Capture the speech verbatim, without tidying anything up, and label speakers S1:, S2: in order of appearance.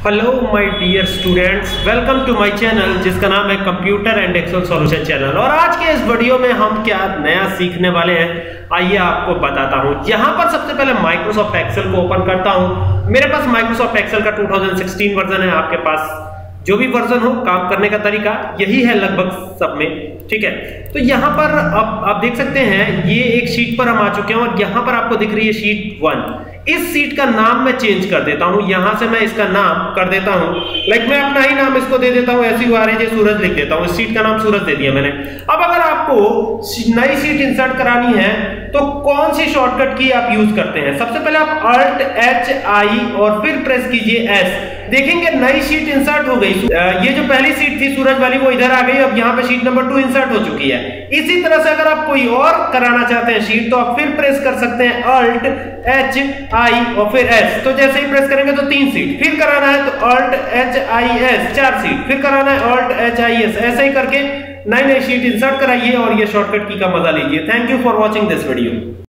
S1: Hello my dear students, welcome to my channel जिसका नाम है computer and Excel solution channel. और आज के इस वीडियो में हम क्या नया सीखने वाले हैं, आइए आपको बताता हूं। यहां पर सबसे पहले माइक्रोसॉफ्ट एक्सेल को ओपन करता हूं। मेरे पास माइक्रोसॉफ्ट एक्सेल का टू थाउजेंड सिक्सटीन वर्जन है, आपके पास जो भी वर्जन हो, काम करने का तरीका यही है लगभग सब में, ठीक है। तो यहाँ पर अब आप देख सकते हैं ये एक शीट पर हम आ चुके हैं और यहाँ पर आपको दिख रही है शीट वन। इस शीट का नाम मैं चेंज कर देता हूँ, यहाँ से मैं इसका नाम कर देता हूँ, लाइक मैं अपना ही नाम इसको दे देता हूँ, S U R A J Suraj लिख देता हूँ। इस शीट का नाम सूरज दे दिया मैंने। अब अगर आपको नई शीट इंसर्ट करानी है तो कौन सी शॉर्टकट की आप यूज करते हैं? सबसे पहले आप अल्ट एच आई और फिर प्रेस कीजिए एस। देखेंगे नई शीट इंसर्ट हो गई। ये जो पहली शीट थी सूरज वाली वो इधर आ गई, अब यहाँ पे शीट नंबर टू इंसर्ट हो चुकी है। इसी तरह से अगर आप कोई और कराना चाहते हैं शीट तो आप फिर प्रेस कर सकते हैं अल्ट एच आई और फिर एस। तो जैसे ही प्रेस करेंगे तो तीन सीट, फिर कराना है तो अल्ट एच आई एस चार सीट, फिर कराना है अल्ट एच आई एस। ऐसे ही करके नई नई शीट इंसर्ट कराइए और ये शॉर्टकट की का मजा लीजिए। Thank you for watching this video.